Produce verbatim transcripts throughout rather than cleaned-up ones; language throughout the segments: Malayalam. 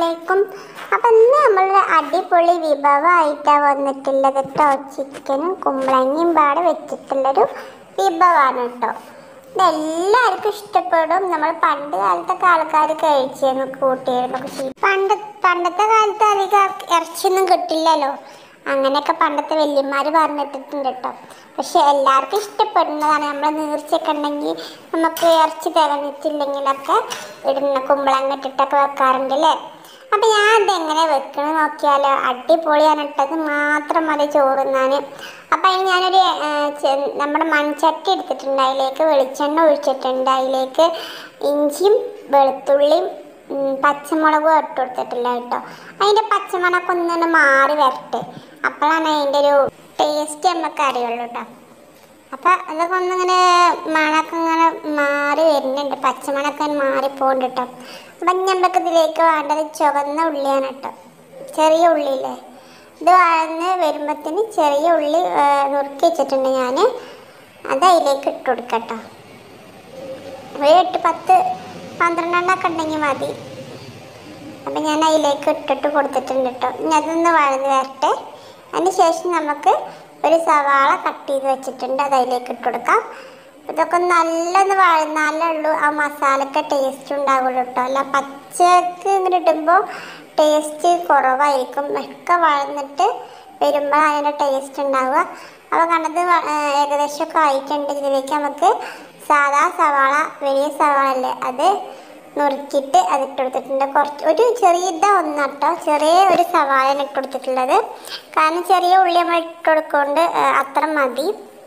അസ്സലാമലൈക്കും. അപ്പം ഇന്ന് നമ്മൾ അടിപൊളി വിഭവമായിട്ടാണ് വന്നിട്ടുള്ളത് കേട്ടോ. ചിക്കനും കുമ്പളങ്ങയും പാടെ വെച്ചിട്ടുള്ളൊരു വിഭവമാണ് കേട്ടോ. ഇതെല്ലാവർക്കും ഇഷ്ടപ്പെടും. നമ്മൾ പണ്ട് കാലത്തൊക്കെ ആൾക്കാർ കഴിച്ചിരുന്നു, കൂട്ടിയിരുന്നു. പണ്ട് പണ്ടത്തെ കാലത്ത് അധികം ഇറച്ചിയൊന്നും കിട്ടില്ലല്ലോ, അങ്ങനെയൊക്കെ പണ്ടത്തെ വല്യന്മാർ പറഞ്ഞിട്ടിട്ടുണ്ട് കേട്ടോ. പക്ഷെ എല്ലാവർക്കും ഇഷ്ടപ്പെടുന്നതാണ്. നമ്മൾ നീർച്ചയൊക്കെ ഉണ്ടെങ്കിൽ നമുക്ക് ഇറച്ചി തികഞ്ഞിട്ടില്ലെങ്കിലൊക്കെ ഇടുന്ന കുമ്പളങ്ങ ഇട്ടിട്ടൊക്കെ വെക്കാറുണ്ട് അല്ലേ. അപ്പം ഞാൻ ഇതെങ്ങനെ വെക്കണം നോക്കിയാലോ. അടിപൊളിയാണ് ഇട്ടത് മാത്രം മതി ചോറുന്നാൻ. അപ്പം അതിന് ഞാനൊരു നമ്മുടെ മൺചട്ടി എടുത്തിട്ടുണ്ട്, അതിലേക്ക് വെളിച്ചെണ്ണ ഒഴിച്ചിട്ടുണ്ട്. അതിലേക്ക് ഇഞ്ചിയും വെളുത്തുള്ളിയും പച്ചമുളകും ഇട്ട് കൊടുത്തിട്ടില്ല കേട്ടോ. അതിൻ്റെ പച്ചമുളകൊക്കെ ഒന്നിങ്ങനെ മാറി വരട്ടെ, അപ്പോഴാണ് അതിൻ്റെ ഒരു ടേസ്റ്റ് നമുക്ക് അറിയുള്ളൂ കേട്ടോ. അപ്പം അതൊക്കെ ഒന്നിങ്ങനെ മണമൊക്കെ ഇങ്ങനെ മാറി വരുന്നുണ്ട്, പച്ചമണമൊക്കെ മാറിപ്പോണ്ട് കേട്ടോ. അപ്പം ഞമ്മക്ക് ഇതിലേക്ക് വേണ്ടത് ചുവന്ന ഉള്ളിയാണ് കേട്ടോ, ചെറിയ ഉള്ളിയില്ലേ. ഇത് വഴന്ന് വരുമ്പോഴത്തേന് ചെറിയ ഉള്ളി നുറുക്കി വെച്ചിട്ടുണ്ട് ഞാൻ, അത് അതിലേക്ക് ഇട്ട് കൊടുക്കാം കേട്ടോ. ഒരു എട്ട് പത്ത് പന്ത്രണ്ടെണ്ണമൊക്കെ ഉണ്ടെങ്കിൽ മതി. അപ്പം ഞാൻ അതിലേക്ക് ഇട്ടിട്ട് കൊടുത്തിട്ടുണ്ട് കേട്ടോ. ഇനി അതൊന്ന് വഴന്ന് വരട്ടെ. അതിന് ശേഷം നമുക്ക് ഒരു സവാള കട്ട് ചെയ്ത് വെച്ചിട്ടുണ്ട്, അത് അതിലേക്ക് ഇട്ട് കൊടുക്കാം. ഇതൊക്കെ നല്ലൊന്ന് വഴന്നാലേ ഉള്ളൂ ആ മസാലയ്ക്ക് ടേസ്റ്റ് ഉണ്ടാവുള്ളൂ കേട്ടോ. അല്ല പച്ചക്ക് ഇങ്ങനെ ഇടുമ്പോൾ ടേസ്റ്റ് കുറവായിരിക്കും. ഒക്കെ വഴന്നിട്ട് വരുമ്പോൾ അതിൻ്റെ ടേസ്റ്റ് ഉണ്ടാവുക. അപ്പോൾ കണ്ടത് ഏകദേശമൊക്കെ ആയിട്ടുണ്ട്. ഇതിലേക്ക് നമുക്ക് സാധാ സവാള, വലിയ സവാള അല്ലേ, അത് നുറുക്കിയിട്ട് അതിട്ട് കൊടുത്തിട്ടുണ്ട്. കുറച്ച് ഒരു ചെറിയ ഇതാ ഒന്നാട്ടോ, ചെറിയ ഒരു സവാളയാണ് ഇട്ട് കൊടുത്തിട്ടുള്ളത്. കാരണം ചെറിയ ഉള്ളി നമ്മൾ ഇട്ട് കൊടുക്കൊണ്ട് അത്ര മതി.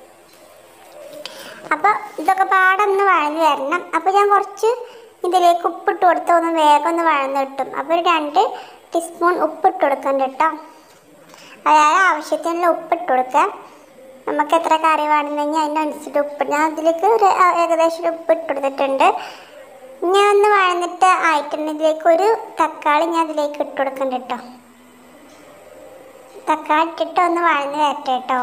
അപ്പോൾ ഇതൊക്കെ പാടൊന്ന് വഴന്ന് വരണം. അപ്പോൾ ഞാൻ കുറച്ച് ഇതിലേക്ക് ഉപ്പിട്ട് കൊടുത്ത് ഒന്ന് വേഗം ഒന്ന് വഴന്ന് കിട്ടും. അപ്പോൾ ഒരു രണ്ട് ടീസ്പൂൺ ഉപ്പിട്ട് കൊടുക്കണ്ട കേട്ടോ. അതായത് ആവശ്യത്തിനുള്ള ഉപ്പിട്ട് കൊടുക്കുക. നമുക്ക് എത്ര കറി വേണമെന്നെങ്കിൽ അതിനനുസരിച്ചിട്ട് ഉപ്പ്, ഞാൻ അതിലേക്ക് ഒരു ഏകദേശം ഒരു ഉപ്പിട്ട് കൊടുത്തിട്ടുണ്ട്. ഞാൻ ഒന്ന് വഴന്നിട്ട് ആയിട്ടുണ്ട്. ഇതിലേക്ക് ഒരു തക്കാളി ഞാൻ ഇതിലേക്ക് ഇട്ട് കൊടുക്കണ്ട കേട്ടോ. തക്കാളി ഇട്ടിട്ട് ഒന്ന് വഴന്ന് വരട്ടെ കേട്ടോ.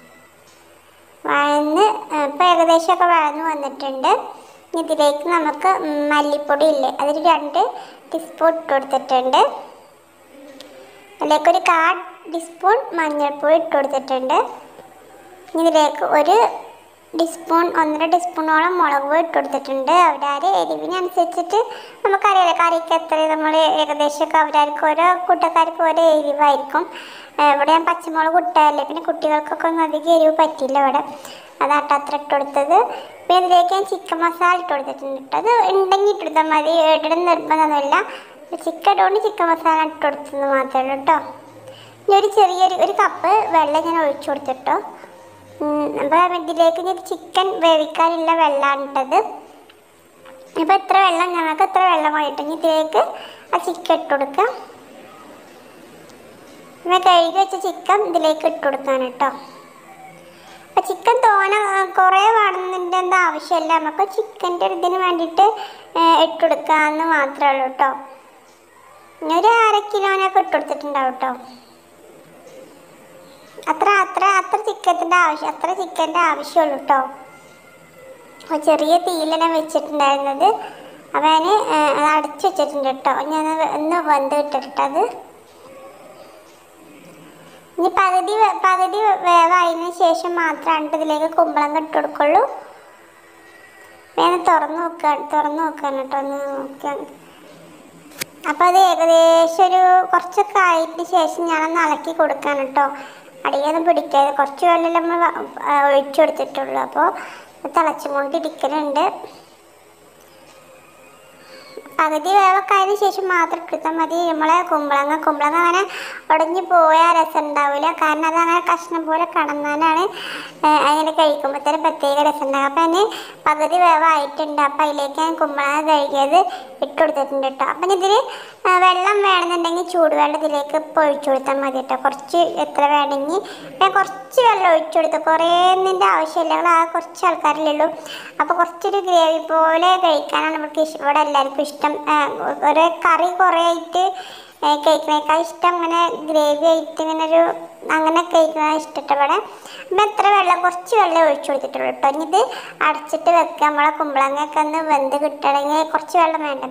വഴന്ന് ഇപ്പം ഏകദേശമൊക്കെ വഴന്ന് വന്നിട്ടുണ്ട്. ഇതിലേക്ക് നമുക്ക് മല്ലിപ്പൊടി ഇല്ലേ, അതിൽ രണ്ട് ടീസ്പൂൺ ഇട്ട് കൊടുത്തിട്ടുണ്ട്. അതിലേക്കൊരു കാൽ ടീസ്പൂൺ മഞ്ഞൾപ്പൊടി ഇട്ട് കൊടുത്തിട്ടുണ്ട്. ഇതിലേക്ക് ഒരു ടീസ്പൂൺ ഒന്നര ടീസ്പൂണോളം മുളക് പൊടി ഇട്ട് കൊടുത്തിട്ടുണ്ട്. അവരാര് എരിവിനനുസരിച്ചിട്ട് നമുക്കറിയാലോ, കറിക്ക് എത്ര നമ്മൾ ഏകദേശമൊക്കെ അവരാർക്ക് ഓരോ കൂട്ടക്കാർക്ക് ഓരോ എരിവായിരിക്കും. ഇവിടെ ഞാൻ പച്ചമുളക് ഇട്ടതല്ലേ, പിന്നെ കുട്ടികൾക്കൊക്കെ ഒന്നും അധികം എരിവ് പറ്റില്ല ഇവിടെ, അതാട്ടോ അത്ര ഇട്ട് കൊടുത്തത്. പിന്നെ ഇതിലേക്ക് ഞാൻ ചിക്കൻ മസാല ഇട്ട് കൊടുത്തിട്ടുണ്ട് കേട്ടോ. അത് ഉണ്ടെങ്കിൽ ഇട്ട് കൊടുത്താൽ മതി, ഇടണം നിർബന്ധമൊന്നുമില്ല. ചിക്കൻ ഇട്ടുകൊണ്ട് ചിക്കൻ മസാല ഇട്ട് കൊടുത്തത് മാത്രമേ ഉള്ളൂ കേട്ടോ. ഇനി ഒരു ചെറിയൊരു ഒരു കപ്പ് വെള്ളം ഞാൻ ഒഴിച്ചു കൊടുത്തിട്ടോ. അപ്പോൾ ഇതിലേക്ക് ഞാൻ ചിക്കൻ വേവിക്കാനുള്ള വെള്ളമാണ് ഇട്ടത്. ഇപ്പോൾ എത്ര വെള്ളം ഞങ്ങൾക്ക് എത്ര വെള്ളം പോയിട്ടുണ്ടെങ്കിൽ ഇതിലേക്ക് ആ ചിക്കൻ ഇട്ട് കൊടുക്കാം. പിന്നെ കഴുകി വെച്ച ചിക്കൻ ഇതിലേക്ക് ഇട്ട് കൊടുക്കാൻ കേട്ടോ. അപ്പം ചിക്കൻ തോന കുറേ വേണമെന്നതിൻ്റെ എന്താ ആവശ്യമില്ല, നമുക്ക് ചിക്കൻ്റെ ഒരു ഇതിന് വേണ്ടിയിട്ട് ഇട്ട് കൊടുക്കാമെന്ന് മാത്രമേ ഉള്ളൂ കേട്ടോ. ഇനി ഒരു അര കിലോനൊക്കെ ഇട്ട് കൊടുത്തിട്ടുണ്ടാവും കേട്ടോ. അത്ര അത്ര അത്ര ചിക്കൻ്റെ ആവശ്യം അത്ര ചിക്കൻ്റെ ആവശ്യമുള്ളൂ കേട്ടോ. ചെറിയ തീയിലാണ് വെച്ചിട്ടുണ്ടായിരുന്നത്. അപ്പം ഞാൻ അടച്ചു വെച്ചിട്ടുണ്ട് കേട്ടോ. ഞാൻ ഒന്ന് വെന്ത് ഇട്ടിട്ടത് ഇനി പകുതി പകുതി വേവായതിന് ശേഷം മാത്രമാണ് ഇതിലേക്ക് കുമ്പളങ്ങ ഇട്ട് കൊടുക്കുള്ളൂ. ഞാൻ തുറന്ന് നോക്കാൻ തുറന്ന് നോക്കാൻ കേട്ടോ, ഒന്ന് നോക്കാൻ. അപ്പം അത് ഏകദേശം ഒരു കുറച്ചൊക്കെ ആയതിന് ശേഷം ഞാനൊന്ന് ഇളക്കി കൊടുക്കാൻ കേട്ടോ. അടിയൊന്നും പിടിക്കാതെ കുറച്ച് വെള്ളം നമ്മൾ ഒഴിച്ചു കൊടുത്തിട്ടുള്ളൂ. അപ്പോൾ തിളച്ചും കൊണ്ടിരിക്കലുണ്ട്. പകുതി വേവൊക്കെ അതിന് ശേഷം മാത്രം എടുത്താൽ മതി നമ്മളെ കുമ്പളങ്ങ. കുമ്പളങ്ങ അങ്ങനെ ഉടഞ്ഞു പോയാൽ രസം ഉണ്ടാവില്ല, കാരണം അതങ്ങനെ കഷ്ണം പോലെ കടന്നാലാണ് അങ്ങനെ കഴിക്കുമ്പോഴത്തേനും പ്രത്യേക രസം ഉണ്ടാകും. അപ്പം അതിന് പകുതി വേവായിട്ടുണ്ട്. അപ്പം അതിലേക്ക് ഞാൻ കുമ്പളങ്ങ കഴുകിയത് ഇട്ട് കൊടുത്തിട്ടുണ്ട് കേട്ടോ. അപ്പം ഇതിൽ വെള്ളം വേണമെന്നുണ്ടെങ്കിൽ ചൂടുവെള്ളം ഇതിലേക്ക് ഇപ്പോൾ ഒഴിച്ചു കൊടുത്താൽ മതി കേട്ടോ. കുറച്ച് എത്ര വേണമെങ്കിൽ ഞാൻ കുറച്ച് വെള്ളം ഒഴിച്ചു കൊടുത്തു, കുറേ ഒന്നിൻ്റെ ആവശ്യമില്ല, ഞങ്ങൾ ആ കുറച്ച് ആൾക്കാരിലേ ഉള്ളൂ. അപ്പോൾ കുറച്ചൊരു ഗ്രേവി പോലെ കഴിക്കാനാണ് നമുക്ക് ഇവിടെ എല്ലാവർക്കും ഇഷ്ടം. ഒരു കറി കുറേ ആയിട്ട് കഴിക്കണേക്കാൾ ഇഷ്ടം അങ്ങനെ ഗ്രേവി ആയിട്ട് ഇങ്ങനെ ഒരു അങ്ങനെ കഴിക്കണ ഇഷ്ടപ്പെട്ട ഇവിടെ. അപ്പം എത്ര വെള്ളം കുറച്ച് വെള്ളം ഒഴിച്ചു കൊടുത്തിട്ടുള്ളൂ കേട്ടോ. ഇനി ഇത് അടച്ചിട്ട് വെക്കുക. നമ്മളെ കുമ്പളങ്ങയൊക്കെ ഒന്ന് വെന്ത് കിട്ടണമെങ്കിൽ കുറച്ച് വെള്ളം വേണ്ട.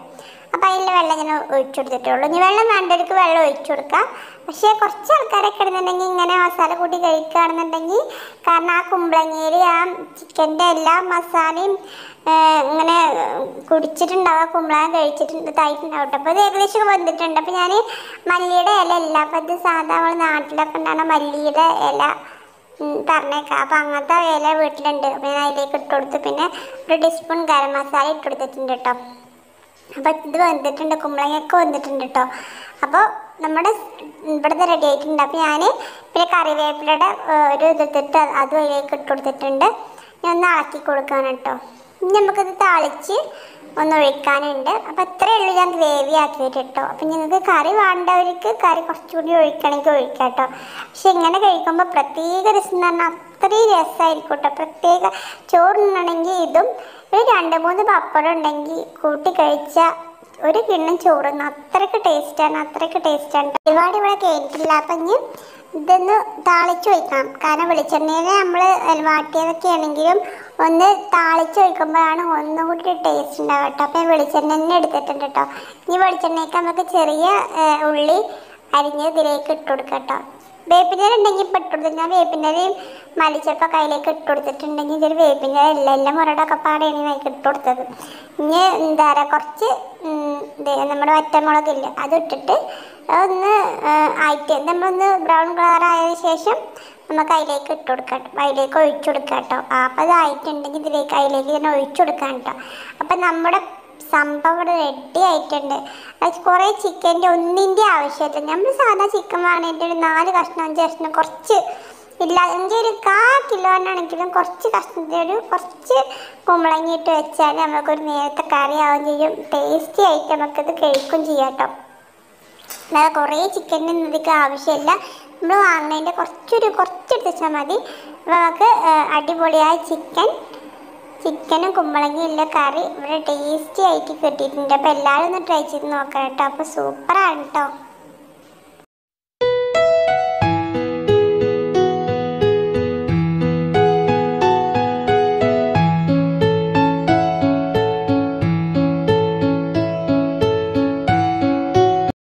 അപ്പം അതിൻ്റെ വെള്ളം ഇങ്ങനെ ഒഴിച്ചു കൊടുത്തിട്ടുള്ളൂ. ഇനി വെള്ളം വേണ്ടവർക്ക് വെള്ളം ഒഴിച്ചു കൊടുക്കാം. പക്ഷേ കുറച്ച് ആൾക്കാരൊക്കെ ഇടുന്നുണ്ടെങ്കിൽ ഇങ്ങനെ മസാല കൂട്ടി കഴിക്കുകയാണെന്നുണ്ടെങ്കിൽ, കാരണം ആ കുമ്പളങ്ങയിൽ ആ ചിക്കൻ്റെ എല്ലാ മസാലയും ഇങ്ങനെ കുടിച്ചിട്ടുണ്ടാവുക, കുമ്പളങ്ങ കഴിച്ചിട്ടുണ്ട് ഇതായിട്ടുണ്ടാവും. അപ്പോൾ ഇത് ഏകദേശം വന്നിട്ടുണ്ട്. അപ്പോൾ ഞാൻ മല്ലിയുടെ ഇല അല്ല, അപ്പോൾ ഇത് സാധാ നമ്മൾ നാട്ടിലൊക്കെ ഉണ്ടാകുന്ന മല്ലിയുടെ ഇല പറഞ്ഞേക്കാം. അപ്പോൾ അങ്ങനത്തെ ഇല വീട്ടിലുണ്ട്. അപ്പോൾ ഞാൻ അതിലേക്ക് ഇട്ട് കൊടുത്ത് പിന്നെ ഒരു ടീസ്പൂൺ ഗരം മസാല ഇട്ട് കൊടുത്തിട്ടുണ്ട് കേട്ടോ. അപ്പോൾ ഇത് വന്നിട്ടുണ്ട്, കുമ്പളങ്ങയൊക്കെ വന്നിട്ടുണ്ട് കേട്ടോ. അപ്പോൾ നമ്മുടെ ഇവിടുത്തെ റെഡി ആയിട്ടുണ്ട്. അപ്പോൾ ഞാൻ പിന്നെ കറിവേപ്പിലയുടെ ഒരു ഇതിട്ടിട്ട് അതും അതിലേക്ക് ഇട്ട് കൊടുത്തിട്ടുണ്ട്. ഞാൻ ഒന്ന് ഇളക്കി കൊടുക്കാൻ കേട്ടോ. ഇനി നമുക്കിത് താളിച്ച് ഒന്ന് ഒഴിക്കാനുണ്ട്. അപ്പോൾ ഇത്രയേ ഉള്ളൂ ഞാൻ ഗ്രേവി ആക്കിയിട്ട് കേട്ടോ. അപ്പം നിങ്ങൾക്ക് കറി വേണ്ടവർക്ക് കറി കുറച്ചുകൂടി ഒഴിക്കണമെങ്കിൽ ഒഴിക്കാം കേട്ടോ. പക്ഷെ ഇങ്ങനെ കഴിക്കുമ്പോൾ പ്രത്യേക രസം എന്ന് പറഞ്ഞാൽ അത്രയും രസമായിരിക്കും കേട്ടോ. പ്രത്യേക ചോറുണ്ണണമെങ്കിൽ ഇതും ഒരു രണ്ട് മൂന്ന് പപ്പടം ഉണ്ടെങ്കിൽ കൂട്ടി കഴിച്ചാൽ ഒരു കിണ്ണം ചോറുന്ന അത്രയ്ക്ക് ടേസ്റ്റാണ്, അത്രയ്ക്ക് ടേസ്റ്റാണ്. ഒരുപാട് ഇവിടെ കേട്ടിട്ടില്ല. അപ്പം ഇനി ഇതൊന്ന് താളിച്ച് ഒഴിക്കണം. കാരണം വെളിച്ചെണ്ണയിൽ നമ്മൾ വാട്ടിയതൊക്കെ ആണെങ്കിലും ഒന്ന് താളിച്ച് ഒഴിക്കുമ്പോഴാണ് ഒന്നും കൂടി ടേസ്റ്റ് ഉണ്ടാവുക കേട്ടോ. അപ്പോൾ ഞാൻ വെളിച്ചെണ്ണ തന്നെ എടുത്തിട്ടുണ്ട് കേട്ടോ. ഇനി വെളിച്ചെണ്ണയ്ക്ക് നമുക്ക് ചെറിയ ഉള്ളി അരിഞ്ഞ് ഇതിലേക്ക് ഇട്ട് കൊടുക്കാം കേട്ടോ. വേപ്പിൻ്റെ ഉണ്ടെങ്കിൽ ഇപ്പം ഇട്ട് കൊടുത്തിട്ട് ഞാൻ വേപ്പിൻ്റെയും മല്ലിച്ചപ്പൊക്കെ അതിലേക്ക് ഇട്ട് കൊടുത്തിട്ടുണ്ടെങ്കിൽ ഇതൊരു വേപ്പിൻ്റെ എല്ലാം എല്ലാം മുരടൊക്കെ പാടെയാണ് അതിലേക്ക് ഇട്ട് കൊടുത്തത്. ഇനി എന്താ പറയുക, കുറച്ച് നമ്മുടെ വറ്റമുളകില്ല അത് ഇട്ടിട്ട് ഒന്ന് ആയിട്ട് നമ്മളൊന്ന് ബ്രൗൺ കളർ ആയതിനു ശേഷം നമുക്ക് അതിലേക്ക് ഇട്ട് കൊടുക്കാം, അതിലേക്ക് ഒഴിച്ചു കൊടുക്കാം കേട്ടോ. അപ്പോൾ അതായിട്ടുണ്ടെങ്കിൽ ഇതിലേക്ക് അതിലേക്ക് തന്നെ ഒഴിച്ചു കൊടുക്കാം കേട്ടോ. അപ്പം നമ്മുടെ സംഭവം ഇവിടെ റെഡി ആയിട്ടുണ്ട്. അത് കുറേ ചിക്കൻ്റെ ഒന്നിൻ്റെ ആവശ്യമില്ല. നമ്മൾ സാധാ ചിക്കൻ വാങ്ങേണ്ട ഒരു നാല് കഷ്ണം അഞ്ച് കഷ്ണം കുറച്ച് ഇല്ല എങ്കിൽ ഒരു കാ കിലോനാണെങ്കിലും കുറച്ച് കഷ്ണത്തിൽ ഒരു കുറച്ച് കുമ്പളങ്ങിയിട്ട് വെച്ചാൽ നമുക്കൊരു നേരത്തെ കറി ആവുകയും ചെയ്യും. ടേസ്റ്റി ആയിട്ട് നമുക്കിത് കഴിക്കുകയും ചെയ്യാം കേട്ടോ. അല്ലാതെ കുറേ ചിക്കൻ്റെ ഇതിക്ക് ആവശ്യമില്ല. നമ്മൾ വാങ്ങുന്നതിൻ്റെ കുറച്ചൊരു കുറച്ചെടുത്ത് വെച്ചാൽ മതി. അപ്പോൾ നമുക്ക് അടിപൊളിയായ ചിക്കൻ ചിക്കനും കുമ്പളങ്ങിയുള്ള കറി ഇവിടെ ടേസ്റ്റി ആയിട്ട് കിട്ടിയിട്ടുണ്ട്. അപ്പോൾ എല്ലാവരും ഒന്ന് ട്രൈ ചെയ്ത് നോക്കാം കേട്ടോ. അപ്പോൾ സൂപ്പറാണ് കേട്ടോ.